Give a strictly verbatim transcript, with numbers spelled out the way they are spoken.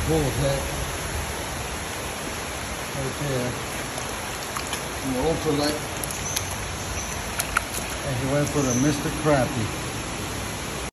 bull head right there. And the ultralight. And he went for the Mister Crappie.